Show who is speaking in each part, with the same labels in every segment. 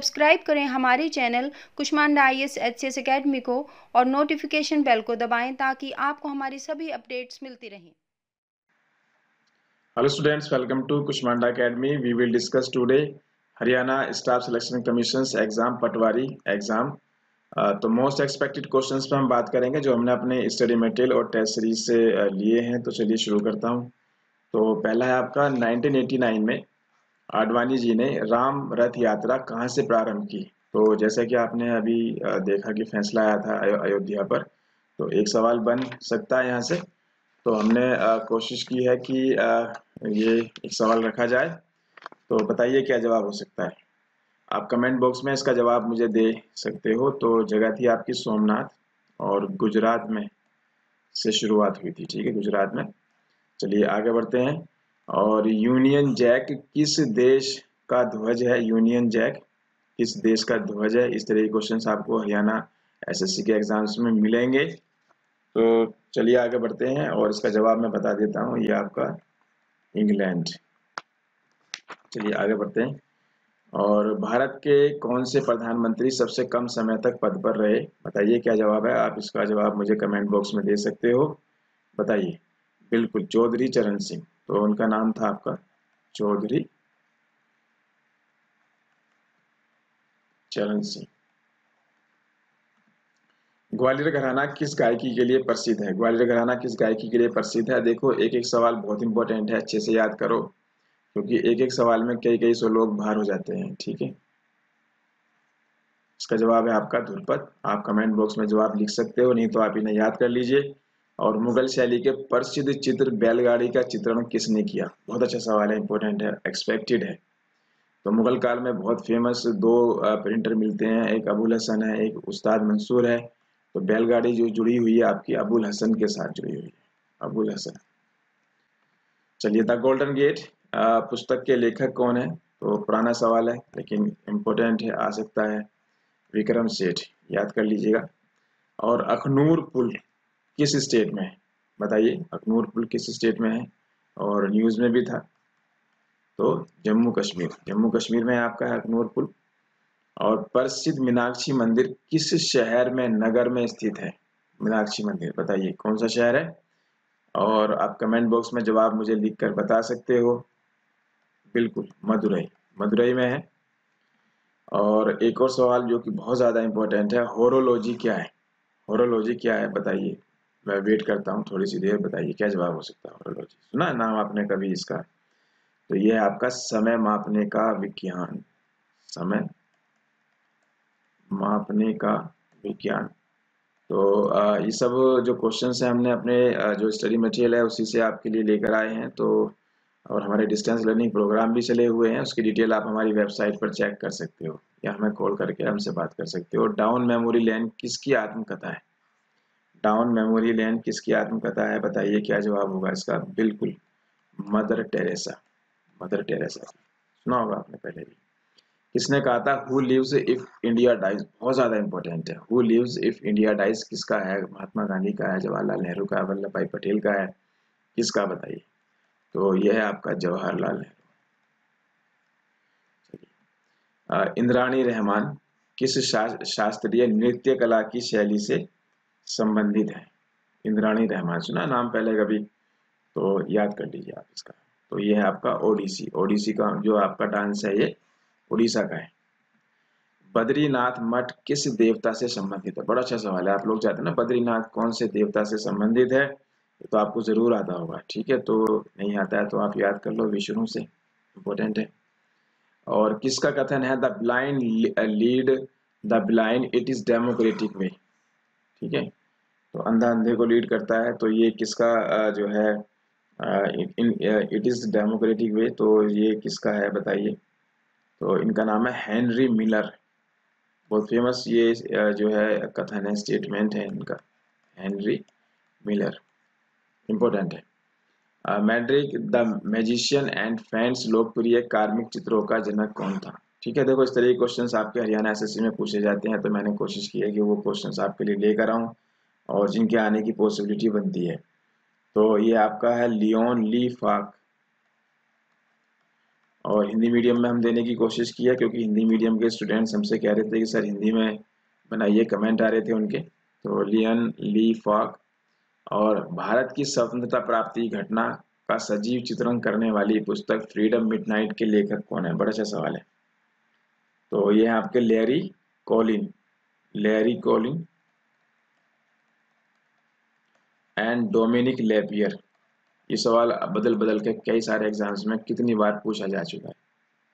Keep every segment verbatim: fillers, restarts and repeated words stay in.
Speaker 1: Subscribe करें हमारे channel Kushmanda I A S H C S academy को और नोटिफिकेशन बेल को दबाएं ताकि आपको हमारी सभी अपडेट्स मिलती रहें।
Speaker 2: Hello students, welcome to Kushmanda Academy. We will discuss today Haryana Staff Selection Commission's exam patwari exam. तो मोस्ट एक्सपेक्टेड क्वेश्चंस पे हम बात करेंगे जो हमने अपने स्टडी मटेरियल और टेस्ट सीरीज से uh, लिए हैं। तो चलिए शुरू करता हूं। तो पहला है आपका नाइनटीन एटी नाइन में आडवाणी जी ने राम रथ यात्रा कहां से प्रारंभ की। तो जैसा कि आपने अभी uh, देखा कि फैसला आया था अयोध्या पर, तो एक सवाल बन सकता है यहाँ से। तो हमने कोशिश की है कि आ, ये एक सवाल रखा जाए। तो बताइए क्या जवाब हो सकता है। आप कमेंट बॉक्स में इसका जवाब मुझे दे सकते हो। तो जगह थी आपकी सोमनाथ और गुजरात में से शुरुआत हुई थी। ठीक है, गुजरात में। चलिए आगे बढ़ते हैं। और यूनियन जैक किस देश का ध्वज है। यूनियन जैक किस देश का ध्वज है। इस तरह के क्वेश्चन आपको हरियाणा एसएससी के एग्जाम्स में मिलेंगे। तो चलिए आगे बढ़ते हैं और इसका जवाब मैं बता देता हूँ, ये आपका इंग्लैंड। चलिए आगे बढ़ते हैं। और भारत के कौन से प्रधानमंत्री सबसे कम समय तक पद पर रहे। बताइए क्या जवाब है। आप इसका जवाब मुझे कमेंट बॉक्स में दे सकते हो। बताइए। बिल्कुल, चौधरी चरण सिंह। तो उनका नाम था आपका चौधरी चरण सिंह। ग्वालियर घराना किस गायकी के लिए प्रसिद्ध है। ग्वालियर घराना किस गायकी के लिए प्रसिद्ध है। देखो, एक एक सवाल बहुत इंपॉर्टेंट है, अच्छे से याद करो, क्योंकि एक एक सवाल में कई कई सौ लोग बाहर हो जाते हैं। ठीक है, इसका जवाब है आपका ध्रुपद। आप कमेंट बॉक्स में जवाब लिख सकते हो, नहीं तो आप इन्हें याद कर लीजिए। और मुगल शैली के प्रसिद्ध चित्र बैलगाड़ी का चित्रण किसने किया। बहुत अच्छा सवाल है, इंपॉर्टेंट है, एक्सपेक्टेड है। तो मुगल काल में बहुत फेमस दो प्रिंटर मिलते हैं, एक अबुल हसन है, एक उस्ताद मंसूर है। तो बैलगाड़ी जो जुड़ी हुई है आपकी अबुल हसन के साथ जुड़ी हुई है, अबुल हसन। चलिए, द गोल्डन गेट पुस्तक के लेखक कौन है। तो पुराना सवाल है लेकिन इम्पोर्टेंट है, आ सकता है। विक्रम सेठ, याद कर लीजिएगा। और अखनूर पुल किस स्टेट में है। बताइए, अखनूर पुल किस स्टेट में है। और न्यूज में भी था। तो जम्मू कश्मीर, जम्मू कश्मीर में आपका है अखनूर पुल। और प्रसिद्ध मीनाक्षी मंदिर किस शहर में, नगर में स्थित है। मीनाक्षी मंदिर, बताइए कौन सा शहर है। और आप कमेंट बॉक्स में जवाब मुझे लिखकर बता सकते हो। बिल्कुल, मदुरई, मदुरई में है। और एक और सवाल जो कि बहुत ज़्यादा इंपॉर्टेंट है, होरोलॉजी क्या है। होरोलॉजी क्या है बताइए। मैं वेट करता हूँ थोड़ी सी देर, बताइए क्या जवाब हो सकता है। होरोलॉजी सुना है नाम आपने कभी इसका। तो ये है आपका समय मापने का विज्ञान, समय मापने का विज्ञान। तो आ, ये सब जो क्वेश्चंस हैं हमने अपने आ, जो स्टडी मटेरियल है उसी से आपके लिए लेकर आए हैं। तो और हमारे डिस्टेंस लर्निंग प्रोग्राम भी चले हुए हैं, उसकी डिटेल आप हमारी वेबसाइट पर चेक कर सकते हो या हमें कॉल करके हमसे बात कर सकते हो। डाउन मेमोरी लैन किसकी आत्मकथा है। डाउन मेमोरी लैन किसकी आत्मकथा है। बताइए क्या जवाब होगा इसका। बिल्कुल, मदर टेरेसा, मदर टेरेसा। सुना होगा आपने पहले भी। किसने कहा था who lives if India dies. बहुत ज्यादा इंपॉर्टेंट है। Who lives if India dies किसका है। महात्मा गांधी का है, जवाहरलाल नेहरू का, वल्लभ भाई पटेल का है, किसका बताइए। तो यह है आपका जवाहरलाल नेहरू। इंद्राणी रहमान किस शास्त्रीय नृत्य कला की शैली से संबंधित है। इंद्राणी रहमान सुना नाम पहले कभी, तो याद कर लीजिए आप इसका। तो ये है आपका ओडिसी। ओडिसी का जो आपका डांस है ये उड़ीसा का है। बद्रीनाथ मठ किस देवता से संबंधित है। बड़ा अच्छा सवाल है। आप लोग चाहते हैं ना बद्रीनाथ कौन से देवता से संबंधित है, तो आपको जरूर आता होगा। ठीक है, तो नहीं आता है तो आप याद कर लो, विष्णु से, इंपॉर्टेंट है। और किसका कथन है the blind lead the blind it is democratic way. ठीक है, तो अंधा अंधे को लीड करता है, तो ये किसका जो है इट इज डेमोक्रेटिक वे, तो ये किसका है बताइए। तो इनका नाम है हेनरी मिलर। बहुत फेमस ये जो है कथन है, स्टेटमेंट है इनका, हेनरी मिलर, इंपॉर्टेंट है। Mandrake the magician and fans लोकप्रिय कार्मिक चित्रों का जनक कौन था। ठीक है, देखो इस तरह के क्वेश्चंस आपके हरियाणा एसएससी में पूछे जाते हैं, तो मैंने कोशिश की है कि वो क्वेश्चंस आपके लिए लेकर आऊं और जिनके आने की पॉसिबिलिटी बनती है। तो ये आपका है लियोन ली फाक। और हिंदी मीडियम में हम देने की कोशिश की है, क्योंकि हिंदी मीडियम के स्टूडेंट्स हमसे कह रहे थे कि सर हिंदी में बनाइए, कमेंट आ रहे थे उनके। तो लियन ली फॉक और भारत की स्वतंत्रता प्राप्ति घटना का सजीव चित्रण करने वाली पुस्तक फ्रीडम मिडनाइट के लेखक कौन है? बड़ा अच्छा सवाल है। तो ये है आपके Larry Collins, Larry Collins and Dominique Lapierre. ये सवाल बदल बदल के कई सारे एग्जाम्स में कितनी बार पूछा जा चुका है,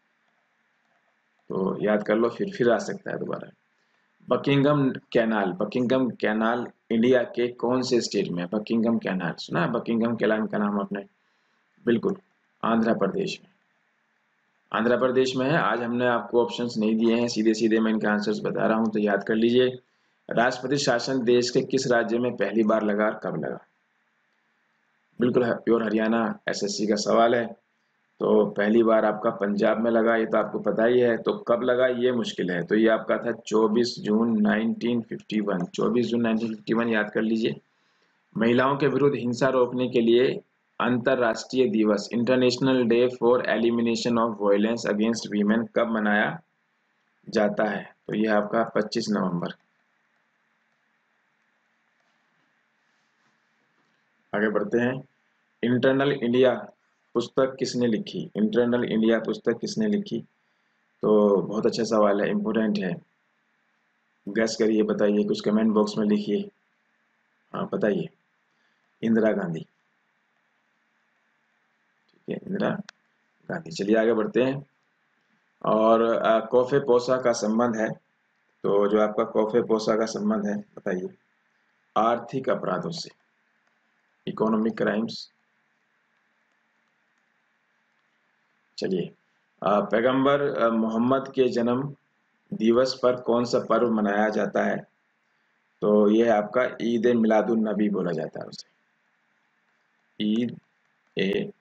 Speaker 2: तो याद कर लो, फिर फिर आ सकता है दोबारा। Buckingham Canal, Buckingham Canal India के कौन से स्टेट में है? बकिंगम कैनाल सुना है? बकिंगम कैनाल का नाम आपने? बिल्कुल, आंध्र प्रदेश में, आंध्र प्रदेश में है। आज हमने आपको ऑप्शंस नहीं दिए हैं, सीधे सीधे मैं इनके आंसर्स बता रहा हूं, तो याद कर लीजिए। राष्ट्रपति शासन देश के किस राज्य में पहली बार लगा और कब लगा? बिल्कुल है, प्योर हरियाणा एसएससी का सवाल है। तो पहली बार आपका पंजाब में लगा, ये तो आपको पता ही है। तो कब लगा ये मुश्किल है, तो ये आपका था चौबीस जून उन्नीस सौ इक्यावन, चौबीस जून उन्नीस सौ इक्यावन, याद कर लीजिए। महिलाओं के विरुद्ध हिंसा रोकने के लिए अंतरराष्ट्रीय दिवस, international day for elimination of violence against women, कब मनाया जाता है? तो ये आपका पच्चीस नवंबर। आगे बढ़ते हैं। इंटरनल इंडिया पुस्तक किसने लिखी? इंटरनल इंडिया पुस्तक किसने लिखी? तो बहुत अच्छा सवाल है, इम्पोर्टेंट है। गैस करिए, बताइए, कुछ कमेंट बॉक्स में लिखिए। हाँ बताइए। इंदिरा गांधी, ठीक है, इंदिरा गांधी। चलिए आगे बढ़ते हैं। और कॉफे पोसा का संबंध है, तो जो आपका कॉफे पोसा का संबंध है, बताइए। आर्थिक अपराधों से, इकोनॉमिक क्राइम्स। चलिए, पैगंबर मोहम्मद के जन्म दिवस पर कौन सा पर्व मनाया जाता है? तो यह आपका ईद ए मिलादुन नबी बोला जाता है उसे, ईद ए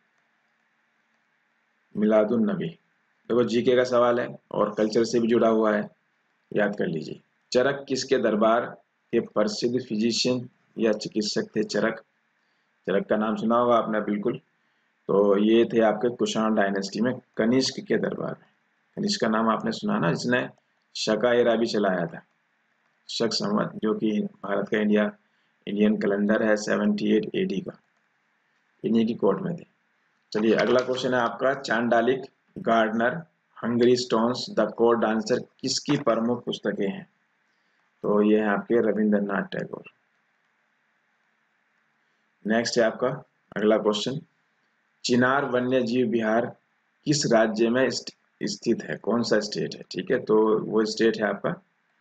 Speaker 2: मिलादुन नबी। देखो जीके का सवाल है और कल्चर से भी जुड़ा हुआ है, याद कर लीजिए। चरक किसके दरबार के प्रसिद्ध फिजिशियन या चिकित्सक थे? चरक, चरक का नाम सुना होगा आपने, बिल्कुल। तो ये थे आपके कुषाण डायनेस्टी में, कनिष्क के दरबार में। कनिष्क का नाम आपने सुना ना, जिसने शका एरा भी चलाया था, शक संवत, जो कि भारत का इंडिया इंडियन कैलेंडर है अठहत्तर एडी का, इन्हीं की कोर्ट में थे। चलिए अगला क्वेश्चन है आपका, Chandalika, gardener, hungry stones, the court dancer किसकी प्रमुख पुस्तकें हैं? तो ये है आपके रविंद्रनाथ टैगोर। नेक्स्ट है आपका अगला क्वेश्चन, चिनार वन्य जीव विहार किस राज्य में स्थित है? कौन सा स्टेट है? ठीक है, तो वो स्टेट है आपका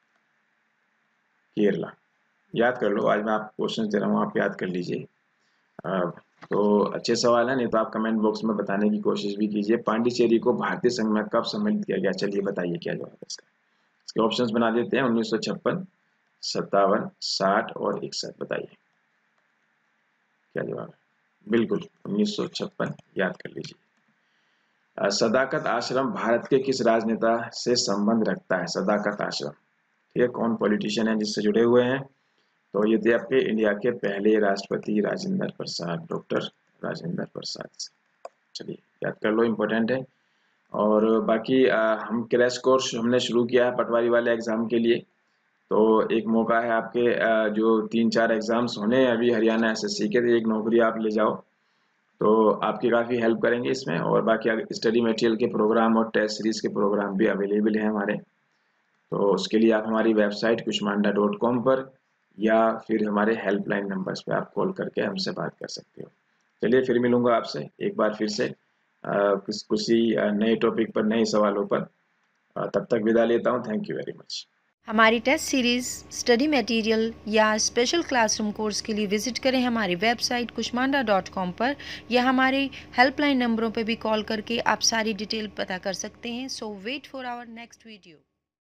Speaker 2: केरला। याद कर लो, आज मैं आपको क्वेश्चन दे रहा हूँ, आप याद कर लीजिए। तो अच्छे सवाल है, नहीं तो आप कमेंट बॉक्स में बताने की कोशिश भी कीजिए। पांडिचेरी को भारतीय संघ में कब सम्मिलित किया गया? चलिए बताइए क्या जवाब है इसका। इसके ऑप्शंस बना देते हैं, उन्नीस सौ छप्पन, सत्तावन, साठ और इकसठ। बताइए क्या जवाब है? बिल्कुल उन्नीस सौ छप्पन, याद कर लीजिए। सदाकत आश्रम भारत के किस राजनेता से संबंध रखता है? सदाकत आश्रम, ठीक है, कौन पॉलिटिशियन है जिससे जुड़े हुए हैं? तो ये थे आपके इंडिया के पहले राष्ट्रपति राजेंद्र प्रसाद, डॉक्टर राजेंद्र प्रसाद। चलिए याद कर लो, इम्पोर्टेंट है। और बाकी आ, हम क्रैश कोर्स हमने शुरू किया है पटवारी वाले एग्जाम के लिए, तो एक मौका है आपके आ, जो तीन चार एग्जाम्स होने हैं अभी हरियाणा एसएससी के, तो एक नौकरी आप ले जाओ, तो आपकी काफ़ी हेल्प करेंगे इसमें। और बाकी स्टडी मटेरियल के प्रोग्राम और टेस्ट सीरीज के प्रोग्राम भी अवेलेबल हैं हमारे, तो उसके लिए आप हमारी वेबसाइट कुष्मांडा डॉट कॉम पर या फिर हमारे हेल्पलाइन नंबर्स पे आप कॉल करके हमसे बात कर सकते हो। चलिए फिर मिलूंगा आपसे एक बार फिर से किस किसी नए टॉपिक पर, नए सवालों पर। तब तक विदा लेता हूँ, थैंक यू वेरी मच।
Speaker 1: हमारी टेस्ट सीरीज़, स्टडी मटेरियल या स्पेशल क्लासरूम कोर्स के लिए विजिट करें हमारी वेबसाइट कुष्मांडा डॉट कॉम पर, या हमारे हेल्पलाइन नंबरों पर भी कॉल करके आप सारी डिटेल पता कर सकते हैं। So wait for our next video.